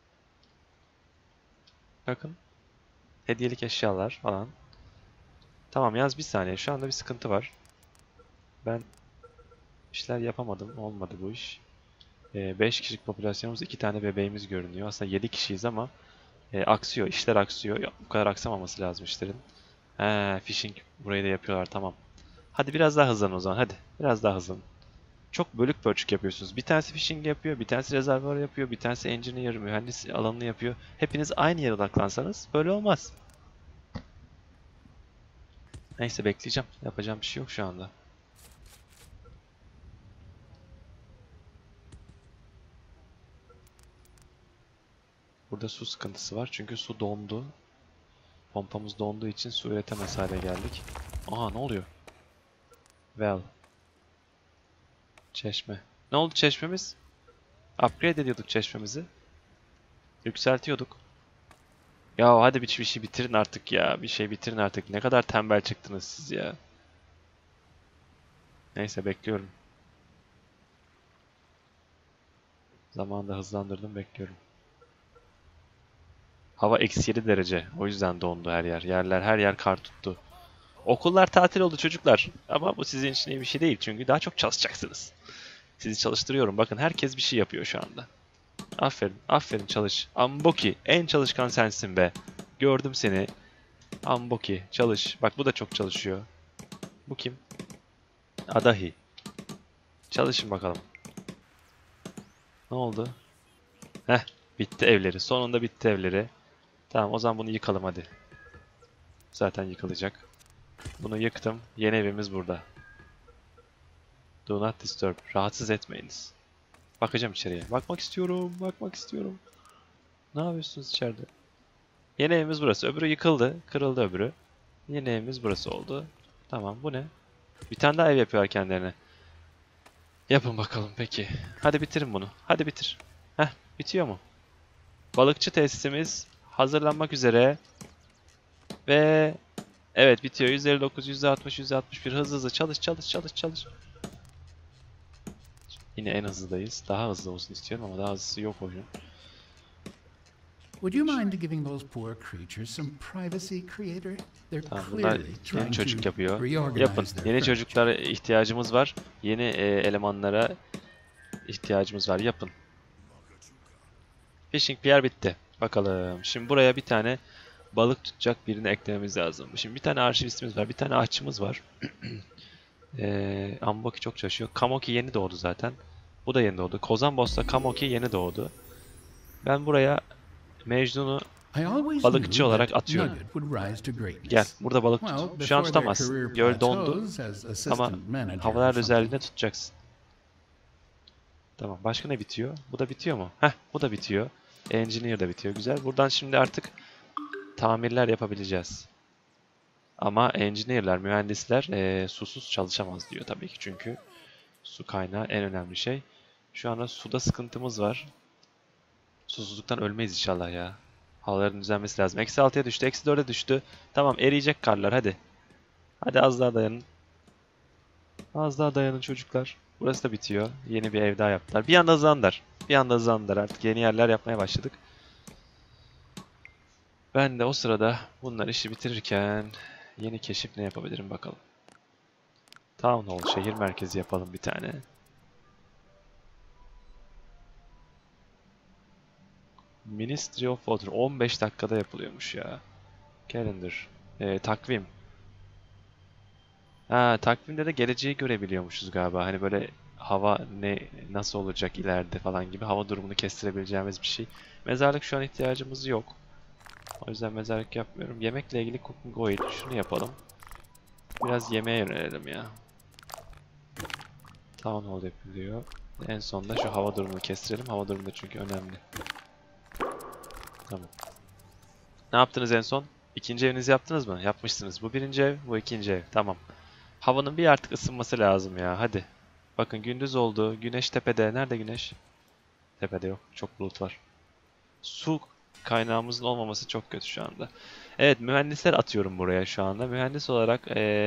[SPEAKER 1] Bakın. Hediyelik eşyalar falan. Tamam, yalnız bir saniye. Şu anda bir sıkıntı var. Ben işler yapamadım. Olmadı bu iş. 5 kişilik popülasyonumuz, 2 tane bebeğimiz görünüyor. Aslında 7 kişiyiz ama aksıyor. İşler aksıyor. Ya, bu kadar aksamaması lazım işlerin. Fishing burayı da yapıyorlar. Tamam. Hadi biraz daha hızlanın o zaman. Hadi. Biraz daha hızlanın. Çok bölük pörçük yapıyorsunuz. Bir tanesi fishing yapıyor, bir tanesi rezervuar yapıyor, bir tanesi engineer, mühendis alanını yapıyor. Hepiniz aynı yere odaklansanız böyle olmaz. Neyse, bekleyeceğim. Yapacağım bir şey yok şu anda. Burada su sıkıntısı var çünkü su dondu. Pompamız donduğu için su üretemez hale geldik. Aha, ne oluyor? Well. Çeşme. Ne oldu çeşmemiz? Upgrade ediyorduk çeşmemizi. Yükseltiyorduk. Ya hadi bir şey bitirin artık ya. Bir şey bitirin artık. Ne kadar tembel çıktınız siz ya. Neyse, bekliyorum. Zamanı da hızlandırdım, bekliyorum. Hava -7 derece. O yüzden dondu her yer. Her yer kar tuttu. Okullar tatil oldu çocuklar. Ama bu sizin için iyi bir şey değil. Çünkü daha çok çalışacaksınız. Sizi çalıştırıyorum. Bakın herkes bir şey yapıyor şu anda. Aferin. Aferin çalış. Amboki. En çalışkan sensin be. Gördüm seni. Amboki. Çalış. Bak bu da çok çalışıyor. Bu kim? Adahi. Çalışın bakalım. Ne oldu? Heh. Bitti evleri. Sonunda bitti evleri. Tamam o zaman bunu yıkalım hadi. Zaten yıkılacak. Bunu yıktım. Yeni evimiz burada. Do not disturb. Rahatsız etmeyiniz. Bakacağım içeriye. Bakmak istiyorum. Bakmak istiyorum. Ne yapıyorsunuz içeride? Yeni evimiz burası. Öbürü yıkıldı. Kırıldı öbürü. Yeni evimiz burası oldu. Tamam bu ne? Bir tane daha ev yapıyorlar kendilerine. Yapın bakalım peki. Hadi bitirin bunu. Hadi bitir. Heh bitiyor mu? Balıkçı tesisimiz hazırlanmak üzere. Ve evet bitiyor. %59, %60, %61 hızlı çalış çalış çalış çalış. Yine en hızlıdayız. Daha hızlı olsun istiyorum ama daha hızlısı yok oyun.
[SPEAKER 2] Would you mind giving those poor creatures some privacy, Creator? They're
[SPEAKER 1] Tamam, bunlar
[SPEAKER 2] clearly
[SPEAKER 1] yeni
[SPEAKER 2] trying
[SPEAKER 1] çocuk
[SPEAKER 2] to
[SPEAKER 1] yapıyor. Yapın.
[SPEAKER 2] reorganize their
[SPEAKER 1] Yeni
[SPEAKER 2] furniture.
[SPEAKER 1] çocuklara ihtiyacımız var. Yeni elemanlara ihtiyacımız var. Yapın. Fishing pier bitti. Bakalım. Şimdi buraya bir tane balık tutacak birini eklememiz lazım. Şimdi bir tane arşivistimiz var. Bir tane ahçımız var. Amboki çok çalışıyor. Kamoki yeni doğdu zaten. Bu da yeni doğdu. Kozambos'ta Kamoki yeni doğdu. Ben buraya Mecnun'u
[SPEAKER 2] I always
[SPEAKER 1] balıkçı
[SPEAKER 2] knew
[SPEAKER 1] olarak
[SPEAKER 2] that
[SPEAKER 1] atıyorum.
[SPEAKER 2] Nugget would rise to greatness.
[SPEAKER 1] Gel. Burada balık
[SPEAKER 2] Well,
[SPEAKER 1] tut. Şu an
[SPEAKER 2] before their
[SPEAKER 1] tutamazsın.
[SPEAKER 2] career
[SPEAKER 1] Göl dondu.
[SPEAKER 2] plateaus as
[SPEAKER 1] Ama
[SPEAKER 2] assistant manager or
[SPEAKER 1] havalar
[SPEAKER 2] something.
[SPEAKER 1] özelliğinde tutacaksın. Tamam. Başka ne bitiyor? Bu da bitiyor mu? Heh. Bu da bitiyor. Engineer de bitiyor. Güzel. Buradan şimdi artık tamirler yapabileceğiz. Ama engineer'ler, mühendisler susuz çalışamaz diyor tabii ki. Çünkü su kaynağı en önemli şey. Şu anda suda sıkıntımız var. Susuzluktan ölmeyiz inşallah ya. Havaların düzelmesi lazım. -6'ya düştü. -4'e düştü. Tamam eriyecek karlar hadi. Hadi az daha dayanın. Az daha dayanın çocuklar. Burası da bitiyor. Yeni bir ev daha yaptılar. Bir anda hızlandılar. Bir anda hızlandılar. Artık yeni yerler yapmaya başladık. Ben de o sırada bunlar işi bitirirken yeni keşif ne yapabilirim bakalım. Town Hall, şehir merkezi yapalım bir tane. Ministry of Water 15 dakikada yapılıyormuş ya. Calendar. Takvim. Ha, takvimde de geleceği görebiliyormuşuz galiba. Hani böyle hava nasıl olacak ileride falan gibi hava durumunu kestirebileceğimiz bir şey. Mezarlık şu an ihtiyacımız yok. O yüzden mezarlık yapmıyorum. Yemekle ilgili cooking oil. Şunu yapalım. Biraz yemeğe yönelelim ya. Town Hall yapılıyor. En sonunda şu hava durumunu kestirelim. Hava durumu da çünkü önemli. Tamam. Ne yaptınız en son? İkinci evinizi yaptınız mı? Yapmışsınız. Bu birinci ev, bu ikinci ev. Tamam. Havanın bir artık ısınması lazım ya. Hadi. Bakın gündüz oldu. Güneş tepede. Nerede güneş? Tepede yok. Çok bulut var. Su kaynağımızın olmaması çok kötü şu anda. Evet, mühendisler atıyorum buraya şu anda. Mühendis olarak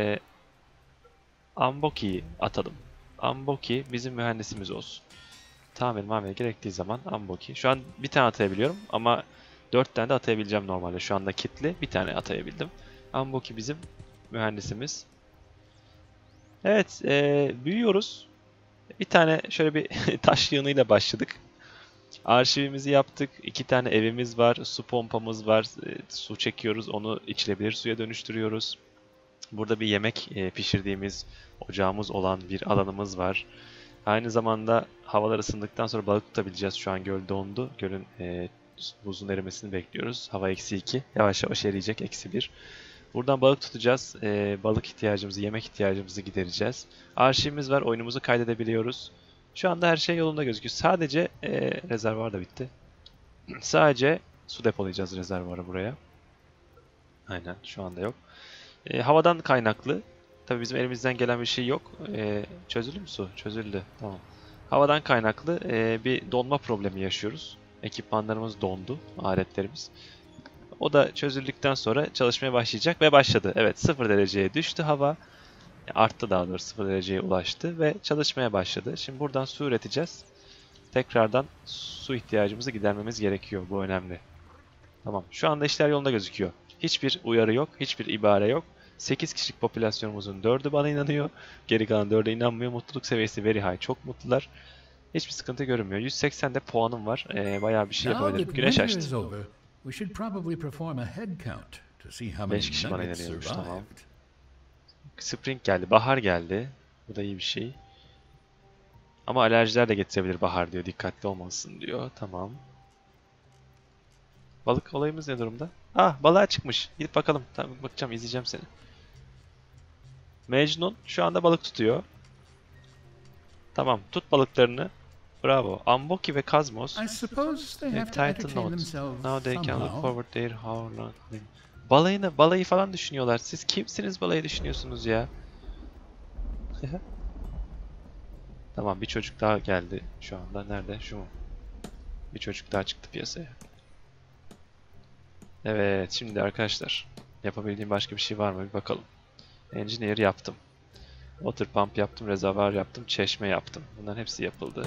[SPEAKER 1] Amboki'yi atalım. Amboki bizim mühendisimiz olsun. Tamir gerektiği zaman Amboki. Şu an bir tane atayabiliyorum ama 4 tane de atayabileceğim normalde. Şu anda kitli bir tane atayabildim. Amboki bizim mühendisimiz. Evet, büyüyoruz. Bir tane şöyle bir taş yığınıyla başladık. Arşivimizi yaptık. 2 tane evimiz var. Su pompamız var. Su çekiyoruz. Onu içilebilir suya dönüştürüyoruz. Burada bir yemek pişirdiğimiz ocağımız olan bir alanımız var. Aynı zamanda havalar ısındıktan sonra balık tutabileceğiz. Şu an göl dondu. Gölün buzun erimesini bekliyoruz. Hava -2. Yavaş yavaş eriyecek. -1. Buradan balık tutacağız. Balık ihtiyacımızı, yemek ihtiyacımızı gidereceğiz. Arşivimiz var. Oyunumuzu kaydedebiliyoruz. Şu anda her şey yolunda gözüküyor. Sadece rezervuar da bitti. Sadece su depolayacağız rezervuarı buraya. Aynen. Şu anda yok. Havadan kaynaklı. Tabii bizim elimizden gelen bir şey yok. Çözüldü mü su? Çözüldü. Tamam. Havadan kaynaklı bir donma problemi yaşıyoruz. Ekipmanlarımız dondu. Aletlerimiz. O da çözüldükten sonra çalışmaya başlayacak ve başladı. Evet 0 dereceye düştü hava. Arttı daha doğrusu 0 dereceye ulaştı ve çalışmaya başladı. Şimdi buradan su üreteceğiz. Tekrardan su ihtiyacımızı gidermemiz gerekiyor. Bu önemli. Tamam. Şu anda işler yolunda gözüküyor. Hiçbir uyarı yok. Hiçbir ibare yok. 8 kişilik popülasyonumuzun 4'ü bana inanıyor. Geri kalan 4'e inanmıyor. Mutluluk seviyesi very high. Çok mutlular. Hiçbir sıkıntı görünmüyor. 180'de puanım var. Bayağı bir şey
[SPEAKER 2] Now
[SPEAKER 1] yapabilirim.
[SPEAKER 2] that
[SPEAKER 1] Güneş
[SPEAKER 2] winter is
[SPEAKER 1] açtı.
[SPEAKER 2] over, we should probably perform a head count to see how many
[SPEAKER 1] 5 kişi bana
[SPEAKER 2] nuggets
[SPEAKER 1] inanıyormuş. Tamam.
[SPEAKER 2] survived.
[SPEAKER 1] Spring geldi. Bahar geldi. Bu da iyi bir şey. Ama alerjiler de getirebilir bahar diyor. Dikkatli olmalısın diyor. Tamam. Balık olayımız ne durumda? Ah, balığa çıkmış. Gidip bakalım. Tamam, bakacağım, izleyeceğim seni. Mecnun şu anda balık tutuyor. Tamam, tut balıklarını. Bravo. Amboki ve Kazmos.
[SPEAKER 2] I suppose they have to
[SPEAKER 1] Titan
[SPEAKER 2] entertain
[SPEAKER 1] note.
[SPEAKER 2] themselves
[SPEAKER 1] Now they can look
[SPEAKER 2] somehow.
[SPEAKER 1] forward their how long. Balayı falan düşünüyorlar. Siz kimsiniz balayı düşünüyorsunuz ya? Tamam, bir çocuk daha geldi şu anda. Nerede? Şu mu? Bir çocuk daha çıktı piyasaya. Evet, şimdi arkadaşlar yapabildiğim başka bir şey var mı bir bakalım. Engineer yaptım. Water pump yaptım, rezervuar yaptım, çeşme yaptım. Bunların hepsi yapıldı.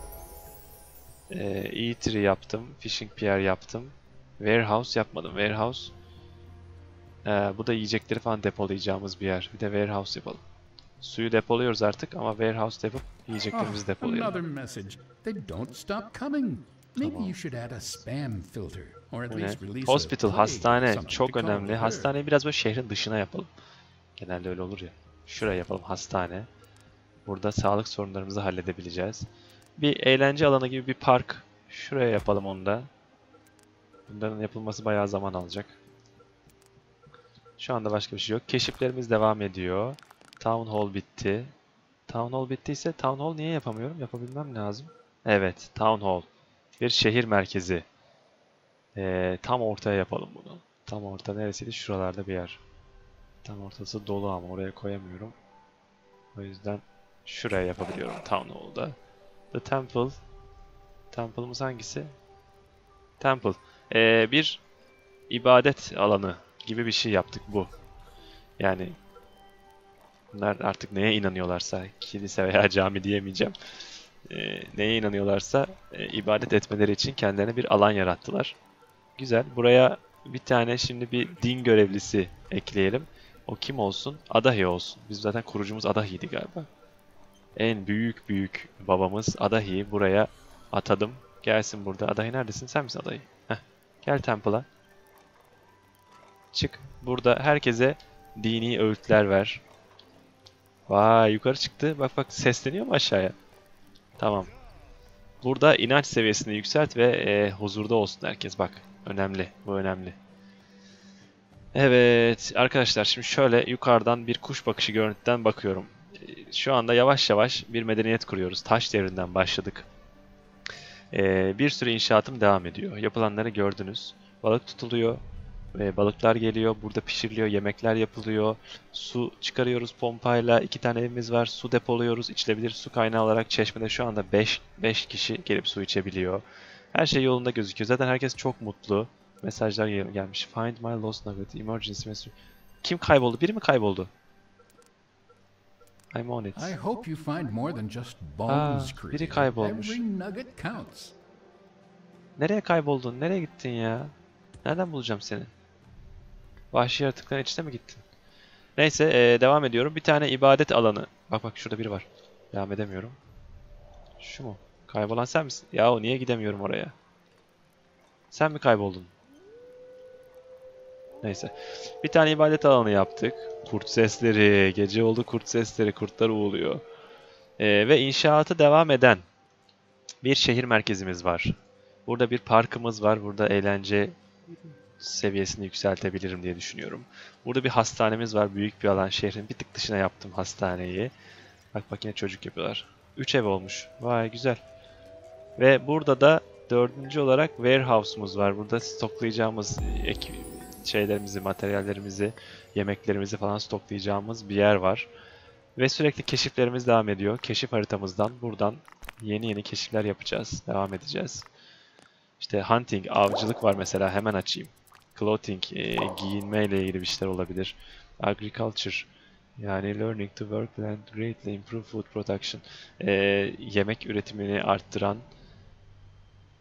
[SPEAKER 1] E3 yaptım, fishing pier yaptım. Warehouse yapmadım. Warehouse. Bu da yiyecekleri falan depolayacağımız bir yer. Bir de warehouse yapalım. Suyu depoluyoruz artık ama warehouse yapıp yiyeceklerimizi depolayalım.
[SPEAKER 2] Another message. They don't stop coming. Maybe
[SPEAKER 1] Tamam.
[SPEAKER 2] you should add a spam filter or at
[SPEAKER 1] Bu ne?
[SPEAKER 2] least release
[SPEAKER 1] Hospital,
[SPEAKER 2] a plague,
[SPEAKER 1] hastane
[SPEAKER 2] something
[SPEAKER 1] çok
[SPEAKER 2] to calm
[SPEAKER 1] önemli.
[SPEAKER 2] the herd.
[SPEAKER 1] Hastaneyi biraz böyle şehrin dışına yapalım. Genelde öyle olur ya. Şuraya yapalım hastane. Burada sağlık sorunlarımızı halledebileceğiz. Bir eğlence alanı gibi bir park. Şuraya yapalım onu da. Bunların yapılması bayağı zaman alacak. Şu anda başka bir şey yok. Keşiflerimiz devam ediyor. Town Hall bitti. Town Hall bittiyse Town Hall niye yapamıyorum? Yapabilmem lazım. Evet, Town Hall. Bir şehir merkezi. Tam ortaya yapalım bunu. Tam orta neresiydi? Şuralarda bir yer. Tam ortası dolu ama oraya koyamıyorum. O yüzden şuraya yapabiliyorum Town Hall'da. The Temple. Temple'ımız hangisi? Temple. Bir ibadet alanı gibi bir şey yaptık bu. Yani bunlar artık neye inanıyorlarsa, kilise veya cami diyemeyeceğim. Neye inanıyorlarsa ibadet etmeleri için kendilerine bir alan yarattılar. Güzel. Buraya bir tane şimdi bir din görevlisi ekleyelim. O kim olsun? Adahi olsun. Biz zaten kurucumuz Adahi'ydi galiba. En büyük babamız Adahi'yi buraya atadım. Gelsin burada. Adahi neredesin? Sen misin Adahi? Heh. Gel Temple'a. Çık. Burada herkese dini öğütler ver. Vay, yukarı çıktı. Bak bak, sesleniyor mu aşağıya? Tamam. Burada inanç seviyesini yükselt ve huzurda olsun herkes. Bak, önemli. Bu önemli. Evet arkadaşlar, şimdi şöyle yukarıdan bir kuş bakışı görüntüden bakıyorum. Şu anda yavaş yavaş bir medeniyet kuruyoruz. Taş devrinden başladık. Bir sürü inşaatım devam ediyor. Yapılanları gördünüz. Balık tutuluyor. Balıklar geliyor. Burada pişiriliyor. Yemekler yapılıyor. Su çıkarıyoruz pompayla. 2 tane evimiz var. Su depoluyoruz. İçilebilir su kaynağı olarak çeşmede şu anda 5 kişi gelip su içebiliyor. Her şey yolunda gözüküyor. Zaten herkes çok mutlu. Mesajlar gelmiş. Find my lost nugget. Emergency message. Kim kayboldu? Biri mi kayboldu? I'm on it.
[SPEAKER 2] I hope you find more than just
[SPEAKER 1] Aa,
[SPEAKER 2] bones,
[SPEAKER 1] biri
[SPEAKER 2] creature.
[SPEAKER 1] kaybolmuş.
[SPEAKER 2] Every nugget counts.
[SPEAKER 1] Nereye kayboldun? Nereye gittin ya? Nereden bulacağım seni? Vahşi yaratıkların içine mi gittin? Neyse, devam ediyorum. Bir tane ibadet alanı. Bak bak, şurada biri var. Devam edemiyorum. Şu mu? Kaybolan sen misin? Yahu niye gidemiyorum oraya? Sen mi kayboldun? Neyse. Bir tane ibadet alanı yaptık. Kurt sesleri. Gece oldu, kurt sesleri. Kurtlar uğuluyor. Ve inşaatı devam eden bir şehir merkezimiz var. Burada bir parkımız var. Burada eğlence seviyesini yükseltebilirim diye düşünüyorum. Burada bir hastanemiz var. Büyük bir alan. Şehrin bir tık dışına yaptım hastaneyi. Bak bak, yine çocuk yapıyorlar. 3 ev olmuş. Vay güzel. Ve burada da dördüncü olarak warehouse'umuz var. Burada stoklayacağımız şeylerimizi, materyallerimizi, yemeklerimizi falan stoklayacağımız bir yer var. Ve sürekli keşiflerimiz devam ediyor. Keşif haritamızdan buradan yeni keşifler yapacağız. Devam edeceğiz. İşte hunting, avcılık var mesela, hemen açayım. Clothing, giyinmeyle ilgili bir şeyler olabilir. Agriculture, yani learning to work and greatly improve food production. Yemek üretimini arttıran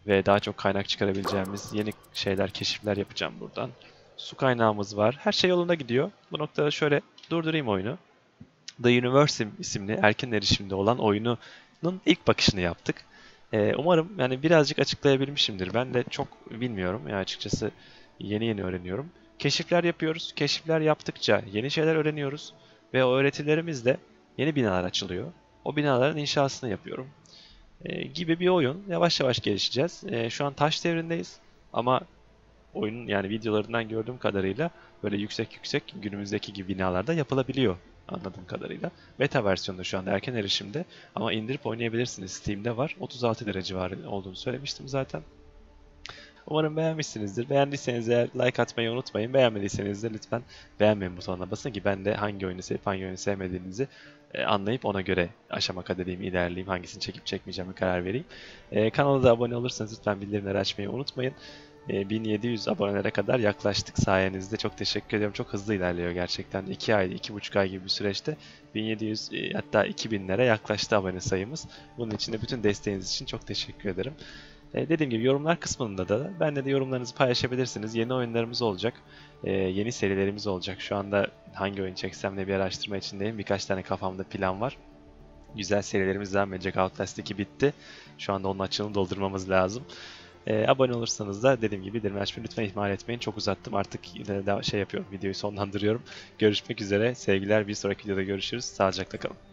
[SPEAKER 1] ve daha çok kaynak çıkarabileceğimiz yeni şeyler, keşifler yapacağım buradan. Su kaynağımız var. Her şey yolunda gidiyor. Bu noktada şöyle durdurayım oyunu. The Universe isimli erken erişimde olan oyunun ilk bakışını yaptık. Umarım yani birazcık açıklayabilmişimdir. Ben de çok bilmiyorum. Yani açıkçası yeni öğreniyorum. Keşifler yapıyoruz. Keşifler yaptıkça yeni şeyler öğreniyoruz. Ve o öğretilerimizle yeni binalar açılıyor. O binaların inşasını yapıyorum. Gibi bir oyun. Yavaş yavaş gelişeceğiz. Şu an taş devrindeyiz. Ama oyunun yani videolarından gördüğüm kadarıyla böyle yüksek günümüzdeki gibi binalarda yapılabiliyor anladığım kadarıyla. Beta versiyonda şu anda erken erişimde ama indirip oynayabilirsiniz. Steam'de var. 36 lira civarı olduğunu söylemiştim zaten. Umarım beğenmişsinizdir. Beğendiyseniz eğer like atmayı unutmayın. Beğenmediyseniz de lütfen beğenmeyin butonuna basın ki ben de hangi oyunu sevip hangi oyunu sevmediğinizi anlayıp ona göre aşama kaydedeyim, ilerleyeyim, hangisini çekip çekmeyeceğime karar vereyim. Kanala da abone olursanız lütfen bildirimleri açmayı unutmayın. 1700 abonelere kadar yaklaştık sayenizde. Çok teşekkür ediyorum. Çok hızlı ilerliyor gerçekten. 2 ay, 2,5 ay gibi bir süreçte 1700 hatta 2000'lere yaklaştı abone sayımız. Bunun için de bütün desteğiniz için çok teşekkür ederim. Dediğim gibi yorumlar kısmında da benimle de yorumlarınızı paylaşabilirsiniz. Yeni oyunlarımız olacak. Yeni serilerimiz olacak. Şu anda hangi oyun çeksem de bir araştırma içindeyim. Birkaç tane kafamda plan var. Güzel serilerimiz devam edecek. Outlast 2 bitti. Şu anda onun açığını doldurmamız lazım. Abone olursanız da dediğim gibi bildirim açmayı lütfen ihmal etmeyin. Çok uzattım. Artık yine de şey yapıyorum. Videoyu sonlandırıyorum. Görüşmek üzere. Sevgiler. Bir sonraki videoda görüşürüz. Sağlıcakla kalın.